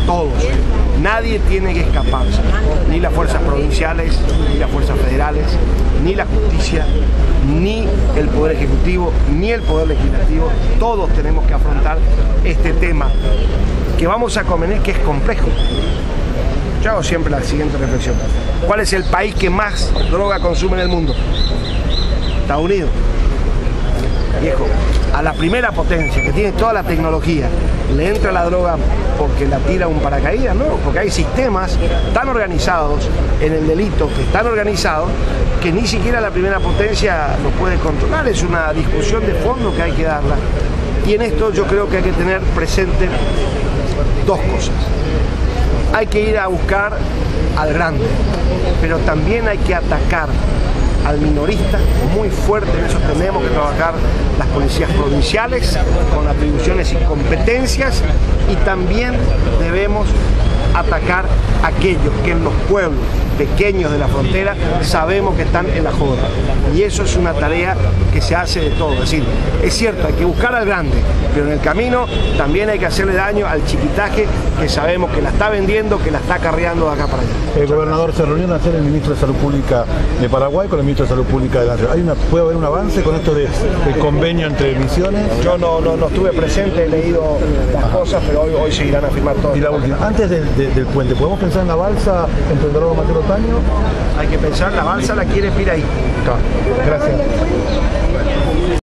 todos. Nadie tiene que escaparse, ni las fuerzas provinciales, ni las fuerzas federales, ni la justicia, ni el Poder Ejecutivo, ni el Poder Legislativo. Todos tenemos que afrontar este tema que vamos a convenir que es complejo. Yo hago siempre la siguiente reflexión. ¿Cuál es el país que más droga consume en el mundo? Estados Unidos. Viejo, a la primera potencia que tiene toda la tecnología, le entra la droga porque la tira un paracaídas, no, porque hay sistemas tan organizados en el delito, que están organizados, que ni siquiera la primera potencia lo puede controlar. Es una discusión de fondo que hay que darla. Y en esto yo creo que hay que tener presente dos cosas. Hay que ir a buscar al grande, pero también hay que atacar al minorista muy fuerte. En eso tenemos que trabajar las policías provinciales con atribuciones y competencias, y también debemos atacar a aquellos que en los pueblos pequeños de la frontera sabemos que están en la joda, y eso es una tarea que se hace de todo. Es decir, es cierto, hay que buscar al grande, pero en el camino también hay que hacerle daño al chiquitaje que sabemos que la está vendiendo, que la está carreando de acá para allá. El gobernador, se reunió ayer el ministro de Salud Pública de Paraguay con el ministro de Salud Pública de la Nación. ¿Puede haber un avance con esto del convenio entre Misiones? Yo no estuve presente, he leído las cosas, pero hoy seguirán a firmar todo. Y la última, antes del puente, ¿podemos pensar en la balsa entre el Dorado Mateo Otaño? Hay que pensar, la balsa la quiere Piraí. Gracias.